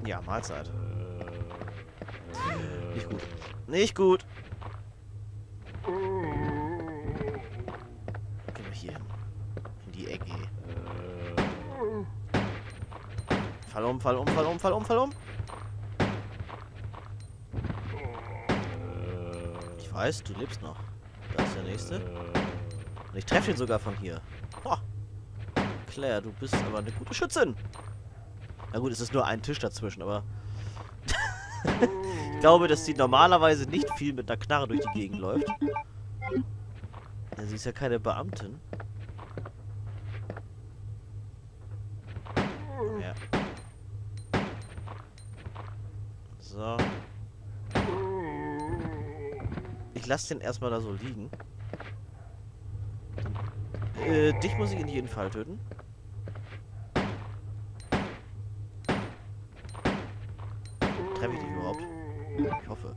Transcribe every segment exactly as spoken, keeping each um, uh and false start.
Ja, Mahlzeit. Nicht gut. Nicht gut. Gehen wir hier hin. In die Ecke. Fall um, fall um, fall um, fall um, fall um. Ich weiß, du lebst noch. Da ist der nächste. Und ich treffe ihn sogar von hier. Boah. Claire, du bist aber eine gute Schützin. Na gut, es ist nur ein Tisch dazwischen, aber... ich glaube, dass sie normalerweise nicht viel mit einer Knarre durch die Gegend läuft. Ja, sie ist ja keine Beamtin. Ja. So. Ich lasse den erstmal da so liegen. Äh, dich muss ich in jeden Fall töten. Treffe ich dich überhaupt? Ich hoffe.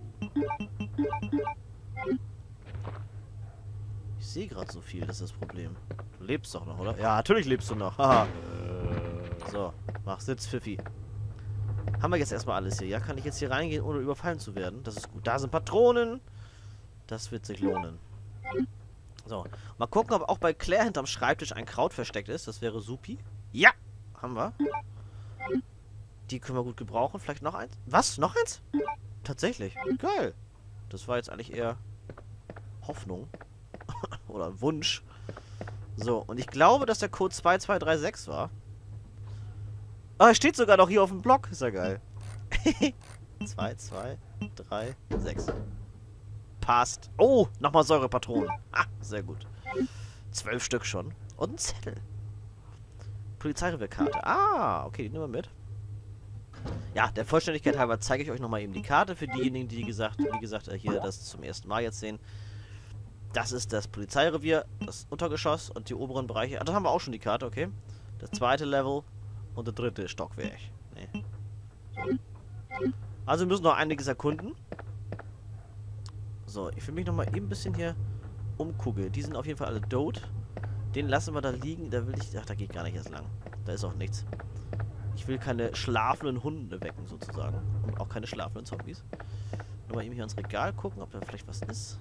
Ich sehe gerade so viel, das ist das Problem. Du lebst doch noch, oder? Ja, natürlich lebst du noch. Haha. So, mach Sitz, Pfiffi. Haben wir jetzt erstmal alles hier, ja? Kann ich jetzt hier reingehen, ohne überfallen zu werden? Das ist gut. Da sind Patronen. Das wird sich lohnen. So, mal gucken, ob auch bei Claire hinterm Schreibtisch ein Kraut versteckt ist. Das wäre supi. Ja, haben wir. Die können wir gut gebrauchen. Vielleicht noch eins. Was? Noch eins? Tatsächlich. Geil. Das war jetzt eigentlich eher Hoffnung. Oder Wunsch. So, und ich glaube, dass der Code zwei zwei drei sechs war. Ah, er steht sogar noch hier auf dem Block. Ist ja geil. zwei zwei drei sechs. Passt. Oh, nochmal Säurepatronen. Ah, sehr gut. Zwölf Stück schon. Und ein Zettel. Polizeirevierkarte. Ah, okay, die nehmen wir mit. Ja, der Vollständigkeit halber zeige ich euch nochmal eben die Karte für diejenigen, die gesagt, wie gesagt, hier das zum ersten Mal jetzt sehen. Das ist das Polizeirevier, das Untergeschoss und die oberen Bereiche. Ah, da haben wir auch schon die Karte, okay. Das zweite Level und der dritte Stockwerk. Nee. So. Also wir müssen noch einiges erkunden. So, ich will mich nochmal eben ein bisschen hier umgucken. Die sind auf jeden Fall alle tot. Den lassen wir da liegen. Da will ich... Ach, da geht gar nicht erst lang. Da ist auch nichts. Ich will keine schlafenden Hunde wecken, sozusagen. Und auch keine schlafenden Zombies. Nochmal eben hier ins Regal gucken, ob da vielleicht was ist.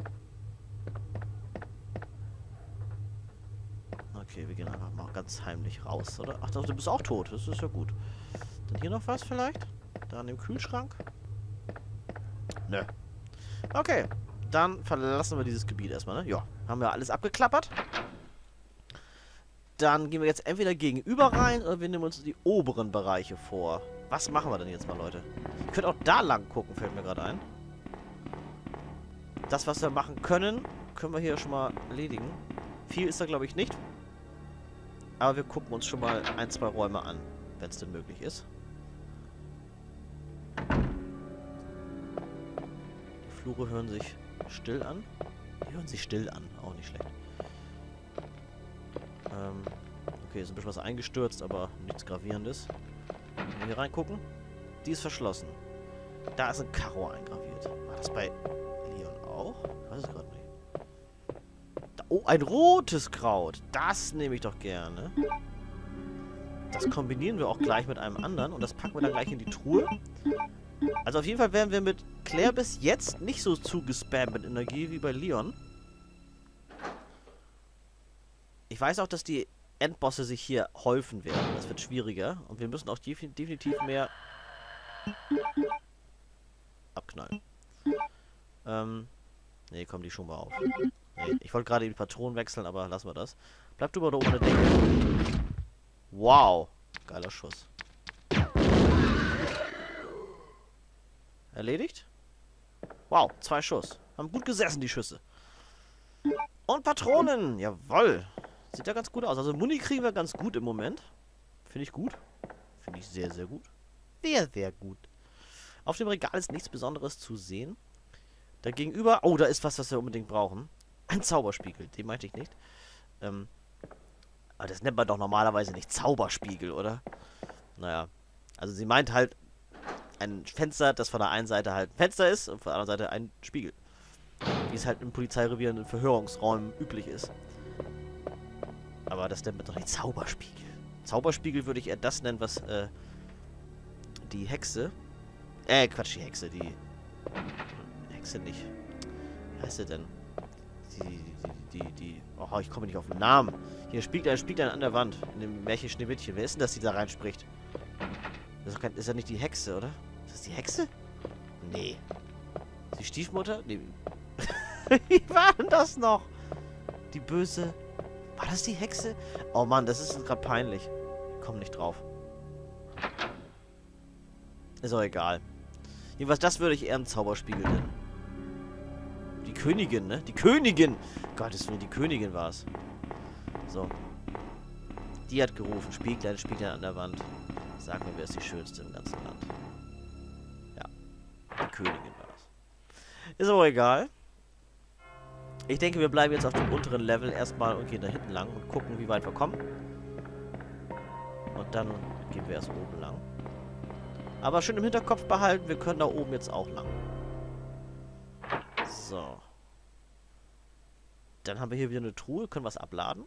Okay, wir gehen einfach mal ganz heimlich raus, oder? Ach, du bist auch tot. Das ist ja gut. Dann hier noch was vielleicht? Da an dem Kühlschrank? Nö. Okay, dann verlassen wir dieses Gebiet erstmal, ne? Ja, haben wir alles abgeklappert. Dann gehen wir jetzt entweder gegenüber rein oder wir nehmen uns die oberen Bereiche vor. Was machen wir denn jetzt mal, Leute? Ich könnte auch da lang gucken, fällt mir gerade ein. Das, was wir machen können, können wir hier schon mal erledigen. Viel ist da, glaube ich, nicht. Aber wir gucken uns schon mal ein, zwei Räume an, wenn es denn möglich ist. Die Flure hören sich still an. Die hören sich still an, auch nicht schlecht. Ähm, okay, ist ein bisschen was eingestürzt, aber nichts Gravierendes. Wenn wir hier reingucken, die ist verschlossen. Da ist ein Karo eingraviert. War das bei Leon auch? Ich weiß es gerade nicht. Da, oh, ein rotes Kraut. Das nehme ich doch gerne. Das kombinieren wir auch gleich mit einem anderen und das packen wir dann gleich in die Truhe. Also auf jeden Fall werden wir mit Claire bis jetzt nicht so zugespammt mit Energie wie bei Leon. Ich weiß auch, dass die Endbosse sich hier häufen werden. Das wird schwieriger. Und wir müssen auch definitiv mehr abknallen. Ähm, nee, komm, die schon mal auf. Nee, ich wollte gerade die Patronen wechseln, aber lassen wir das. Bleib du mal da oben in der Decke. Wow. Geiler Schuss. Erledigt? Wow, zwei Schuss. Haben gut gesessen, die Schüsse. Und Patronen. Jawoll. Sieht ja ganz gut aus. Also Muni kriegen wir ganz gut im Moment. Finde ich gut. Finde ich sehr, sehr gut. Sehr, sehr gut. Auf dem Regal ist nichts Besonderes zu sehen. Dagegenüber... Oh, da ist was, was wir unbedingt brauchen. Ein Zauberspiegel. Den meinte ich nicht. Ähm, aber das nennt man doch normalerweise nicht Zauberspiegel, oder? Naja. Also sie meint halt ein Fenster, das von der einen Seite halt ein Fenster ist und von der anderen Seite ein Spiegel. Wie es halt im Polizeirevier in Verhörungsräumen üblich ist. Aber das nennt man doch nicht Zauberspiegel. Zauberspiegel würde ich eher das nennen, was äh, die Hexe. Äh, Quatsch, die Hexe, die... Hexe nicht. Wie heißt sie denn? Die, die, die, die... Oh, ich komme nicht auf den Namen. Hier, spielt ein, spielt ein an der Wand. In dem Märchen Schneewittchen. Wer ist denn das, die da reinspricht? Das ist, kein, ist ja nicht die Hexe, oder? Ist das die Hexe? Nee. Ist die Stiefmutter? Nee. Wie war denn das noch? Die böse... War das die Hexe? Oh Mann, das ist gerade peinlich. Ich komme nicht drauf. Ist auch egal. Jedenfalls, das würde ich eher im Zauberspiegel nennen. Die Königin, ne? Die Königin! Gottes Willen, die Königin war es. So. Die hat gerufen. Spieglein, Spieglein an der Wand. Sag mir, wer ist die Schönste im ganzen Land? Ja. Die Königin war es. Ist aber egal. Ich denke, wir bleiben jetzt auf dem unteren Level erstmal und gehen da hinten lang und gucken, wie weit wir kommen. Und dann gehen wir erst oben lang. Aber schön im Hinterkopf behalten, wir können da oben jetzt auch lang. So. Dann haben wir hier wieder eine Truhe, können was abladen.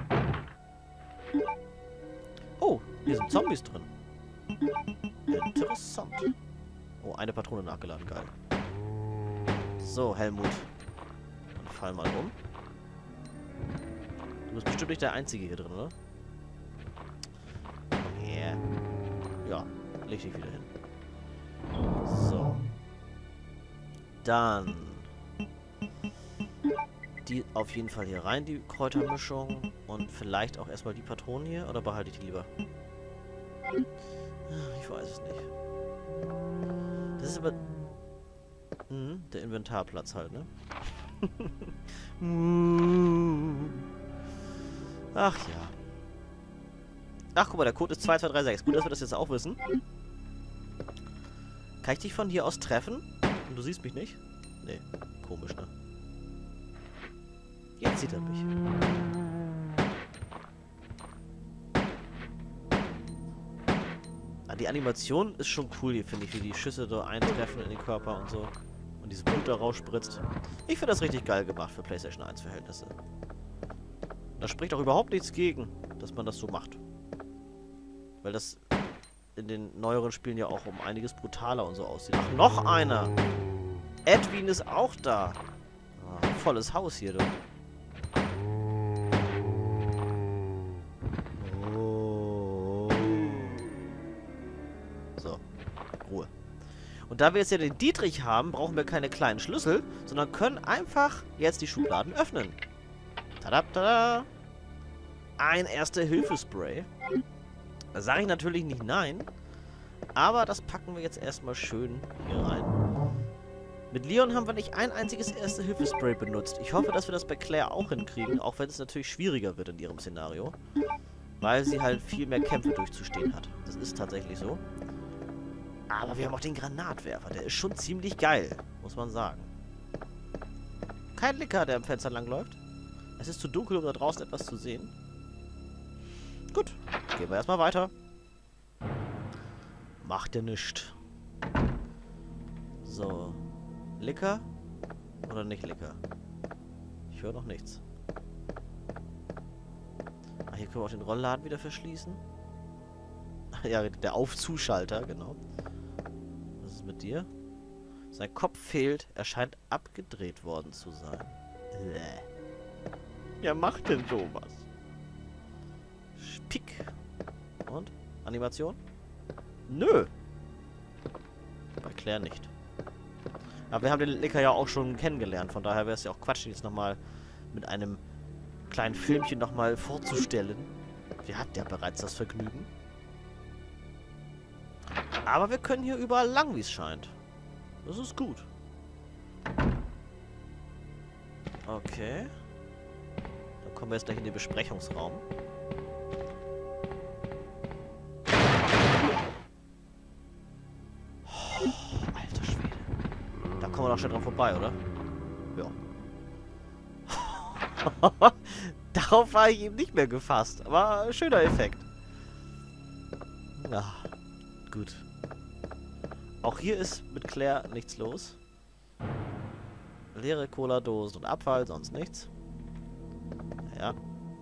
Oh, hier sind Zombies drin. Interessant. Oh, eine Patrone nachgeladen, geil. So, Helmut. Dann fall mal um. Du bist bestimmt nicht der Einzige hier drin, oder? Komm her. Ja, leg dich wieder hin. So. Dann die auf jeden Fall hier rein, die Kräutermischung. Und vielleicht auch erstmal die Patronen hier. Oder behalte ich die lieber? Ich weiß es nicht. Das ist aber... Hm, der Inventarplatz halt, ne? Ach ja. Ach, guck mal, der Code ist zwei zwei drei sechs. Gut, dass wir das jetzt auch wissen. Kann ich dich von hier aus treffen? Und du siehst mich nicht? Nee, komisch, ne? Jetzt sieht er mich. Ah, die Animation ist schon cool hier, finde ich, wie die Schüsse da eintreffen in den Körper und so. Und dieses Blut da rausspritzt. Ich finde das richtig geil gemacht für PlayStation eins Verhältnisse. Da spricht auch überhaupt nichts gegen, dass man das so macht. Weil das in den neueren Spielen ja auch um einiges brutaler und so aussieht. Ach, noch einer! Edwin ist auch da. Ah, volles Haus hier, du. Oh. So, Ruhe. Und da wir jetzt ja den Dietrich haben, brauchen wir keine kleinen Schlüssel, sondern können einfach jetzt die Schubladen öffnen. Tada, tada! Ein Erste-Hilfe-Spray. Da sage ich natürlich nicht nein, aber das packen wir jetzt erstmal schön hier rein. Mit Leon haben wir nicht ein einziges Erste-Hilfe-Spray benutzt. Ich hoffe, dass wir das bei Claire auch hinkriegen, auch wenn es natürlich schwieriger wird in ihrem Szenario. Weil sie halt viel mehr Kämpfe durchzustehen hat. Das ist tatsächlich so. Aber wir haben auch den Granatwerfer. Der ist schon ziemlich geil, muss man sagen. Kein Licker, der am Fenster langläuft. Es ist zu dunkel, um da draußen etwas zu sehen. Gut, gehen wir erstmal weiter. Macht ja nichts. So. Licker? Oder nicht Licker? Ich höre noch nichts. Ah, hier können wir auch den Rollladen wieder verschließen. Ja, der Aufzuschalter, genau. Was ist mit dir? Sein Kopf fehlt. Er scheint abgedreht worden zu sein. Bäh. Wer macht denn sowas? Spick. Und? Animation? Nö. Bei Claire nicht. Aber wir haben den Licker ja auch schon kennengelernt. Von daher wäre es ja auch Quatsch, jetzt nochmal mit einem kleinen Filmchen nochmal vorzustellen. Wir hatten ja bereits das Vergnügen. Aber wir können hier überall lang, wie es scheint. Das ist gut. Okay. Dann kommen wir jetzt gleich in den Besprechungsraum. Oh, alter Schwede. Da kommen wir doch schon dran vorbei, oder? Ja. Darauf war ich eben nicht mehr gefasst. Aber schöner Effekt. Ja, gut. Auch hier ist mit Claire nichts los. Leere Cola-Dosen und Abfall, sonst nichts. Ja.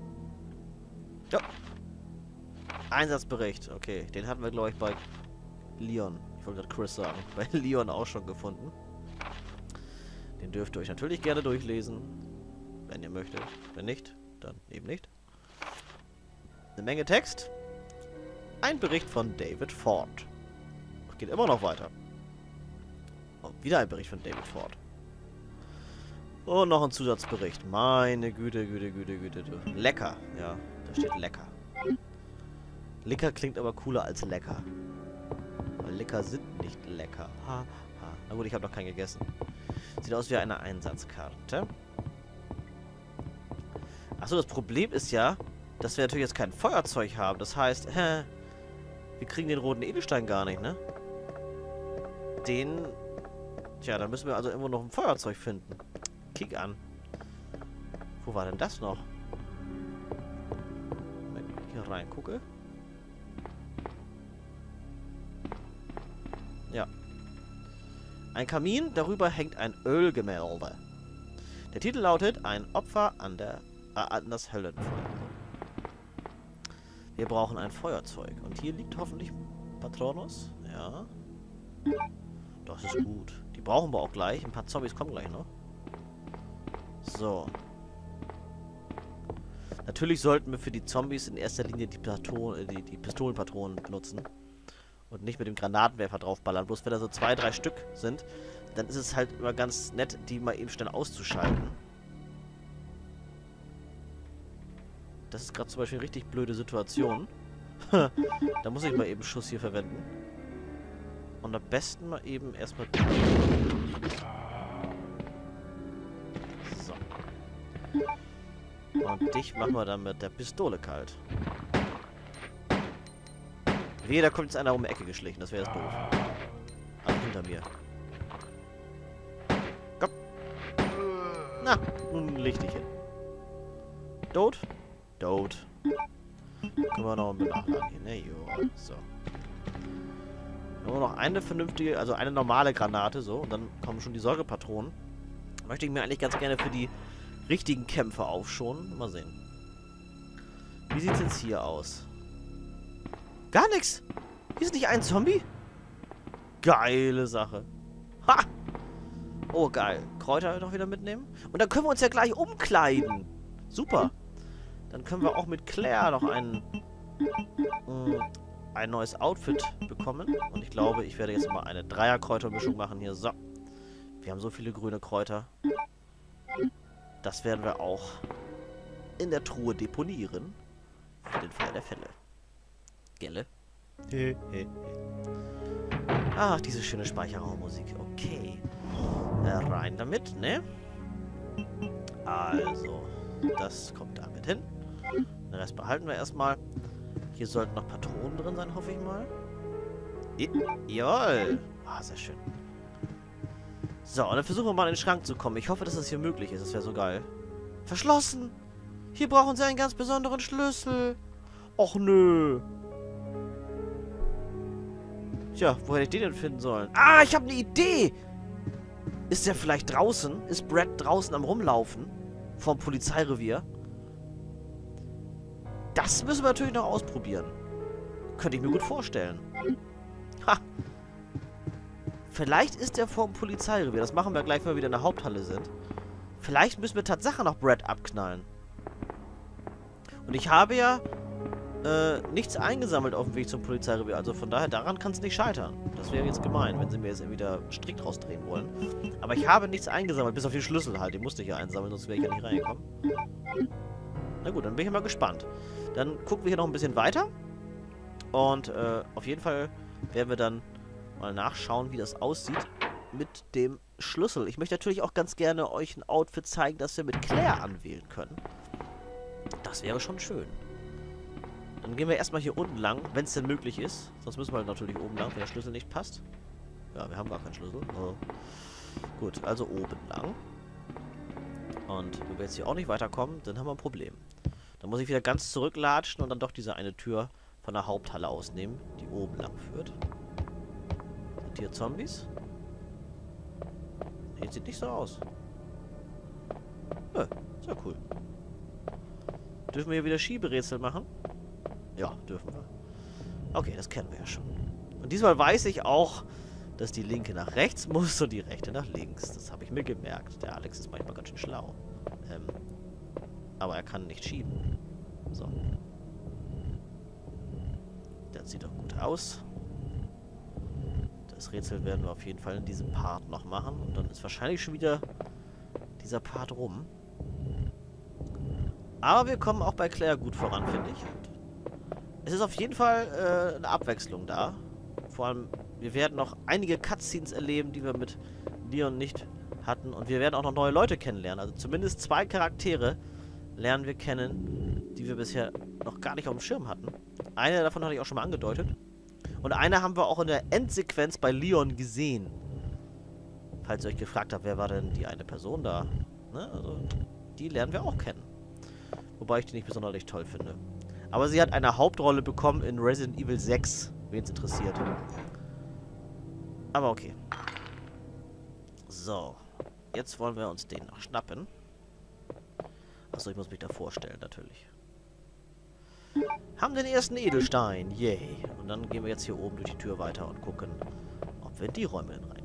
Ja. Einsatzbericht. Okay, den hatten wir, glaube ich, bei Leon. Ich wollte gerade Chris sagen. Bei Leon auch schon gefunden. Den dürft ihr euch natürlich gerne durchlesen. Wenn ihr möchtet. Wenn nicht, dann eben nicht. Eine Menge Text. Ein Bericht von David Ford. Geht immer noch weiter. Oh, wieder ein Bericht von David Ford. Und noch ein Zusatzbericht. Meine Güte, Güte, Güte, Güte. Lecker. Ja, da steht lecker. Lecker klingt aber cooler als lecker. Weil lecker sind nicht lecker. Ha, ha. Na gut, ich habe noch keinen gegessen. Sieht aus wie eine Einsatzkarte. Achso, das Problem ist ja, dass wir natürlich jetzt kein Feuerzeug haben. Das heißt, hä, wir kriegen den roten Edelstein gar nicht, ne? Den... Tja, dann müssen wir also irgendwo noch ein Feuerzeug finden. Kick an. Wo war denn das noch? Wenn ich hier reingucke. Ja. Ein Kamin, darüber hängt ein Ölgemälde. Der Titel lautet Ein Opfer an, der, äh, an das Höllenfeuer. Wir brauchen ein Feuerzeug. Und hier liegt hoffentlich Patronus. Ja. Das ist gut. Die brauchen wir auch gleich. Ein paar Zombies kommen gleich noch. So. Natürlich sollten wir für die Zombies in erster Linie die, Patron die, die Pistolenpatronen benutzen. Und nicht mit dem Granatenwerfer draufballern. Bloß wenn da so zwei, drei Stück sind, dann ist es halt immer ganz nett, die mal eben schnell auszuschalten. Das ist gerade zum Beispiel eine richtig blöde Situation. Da muss ich mal eben Schuss hier verwenden. Und am besten mal eben erstmal... So. Und dich machen wir dann mit der Pistole kalt. Wehe, da kommt jetzt einer um die Ecke geschlichen. Das wäre jetzt doof. Also hinter mir. Komm. Na, nun leg dich hin. Tot? Tot. Können wir noch ein bisschen nachladen hier, ne? Jo. So. Nur noch eine vernünftige, also eine normale Granate, so. Und dann kommen schon die Säurepatronen. Möchte ich mir eigentlich ganz gerne für die richtigen Kämpfe aufschonen. Mal sehen. Wie sieht es jetzt hier aus? Gar nichts. Hier ist nicht ein Zombie. Geile Sache. Ha! Oh, geil. Kräuter noch wieder mitnehmen. Und dann können wir uns ja gleich umkleiden. Super. Dann können wir auch mit Claire noch ein, mh, ein neues Outfit bekommen. Und ich glaube, ich werde jetzt mal eine Dreier-Kräutermischung machen hier. So. Wir haben so viele grüne Kräuter. Das werden wir auch in der Truhe deponieren. Für den Fall der Fälle. Gelle? He, he, he. Ach, diese schöne Speicherraummusik. Okay. Äh, rein damit, ne? Also, das kommt damit hin. Den Rest behalten wir erstmal. Hier sollten noch Patronen drin sein, hoffe ich mal. I Jawohl. Ah, sehr schön. So, und dann versuchen wir mal in den Schrank zu kommen. Ich hoffe, dass das hier möglich ist. Das wäre so geil. Verschlossen! Hier brauchen sie einen ganz besonderen Schlüssel. Och, nö. Tja, wo hätte ich den denn finden sollen? Ah, ich habe eine Idee! Ist der vielleicht draußen? Ist Brad draußen am Rumlaufen? Vom Polizeirevier? Das müssen wir natürlich noch ausprobieren. Könnte ich mir gut vorstellen. Ha! Vielleicht ist der vom Polizeirevier. Das machen wir gleich, wenn wir wieder in der Haupthalle sind. Vielleicht müssen wir Tatsache noch Brad abknallen. Und ich habe ja äh, nichts eingesammelt auf dem Weg zum Polizeirevier. Also von daher, daran kann es nicht scheitern. Das wäre jetzt gemein, wenn sie mir jetzt wieder strikt rausdrehen wollen. Aber ich habe nichts eingesammelt, bis auf den Schlüssel halt. Den musste ich ja einsammeln, sonst wäre ich ja nicht reingekommen. Na gut, dann bin ich mal gespannt. Dann gucken wir hier noch ein bisschen weiter. Und äh, auf jeden Fall werden wir dann mal nachschauen, wie das aussieht mit dem Schlüssel. Ich möchte natürlich auch ganz gerne euch ein Outfit zeigen, das wir mit Claire anwählen können. Das wäre schon schön. Dann gehen wir erstmal hier unten lang, wenn es denn möglich ist. Sonst müssen wir halt natürlich oben lang, wenn der Schlüssel nicht passt. Ja, wir haben gar keinen Schlüssel. Oh. Gut, also oben lang. Und wenn wir jetzt hier auch nicht weiterkommen, dann haben wir ein Problem. Dann muss ich wieder ganz zurücklatschen und dann doch diese eine Tür von der Haupthalle ausnehmen, die oben lang führt. Sind hier Zombies? Nee, sieht nicht so aus. Nö, ist ja cool. Dürfen wir hier wieder Schieberätsel machen? Ja, dürfen wir. Okay, das kennen wir ja schon. Und diesmal weiß ich auch, dass die linke nach rechts muss und die rechte nach links. Das habe ich mir gemerkt. Der Alex ist manchmal ganz schön schlau. Ähm, aber er kann nicht schieben. So. Das sieht doch gut aus. Das Rätsel werden wir auf jeden Fall in diesem Part noch machen. Und dann ist wahrscheinlich schon wieder dieser Part rum. Aber wir kommen auch bei Claire gut voran, finde ich. Und es ist auf jeden Fall äh, eine Abwechslung da. Vor allem, wir werden noch einige Cutscenes erleben, die wir mit Leon nicht hatten. Und wir werden auch noch neue Leute kennenlernen. Also zumindest zwei Charaktere lernen wir kennen, die wir bisher noch gar nicht auf dem Schirm hatten. Eine davon hatte ich auch schon mal angedeutet. Und eine haben wir auch in der Endsequenz bei Leon gesehen. Falls ihr euch gefragt habt, wer war denn die eine Person da? Ne? Also, die lernen wir auch kennen. Wobei ich die nicht besonders toll finde. Aber sie hat eine Hauptrolle bekommen in Resident Evil sechs, wen es interessiert. Aber okay. So. Jetzt wollen wir uns den noch schnappen. Achso, ich muss mich da vorstellen, natürlich. Haben den ersten Edelstein. Yay. Und dann gehen wir jetzt hier oben durch die Tür weiter und gucken, ob wir in die Räume rein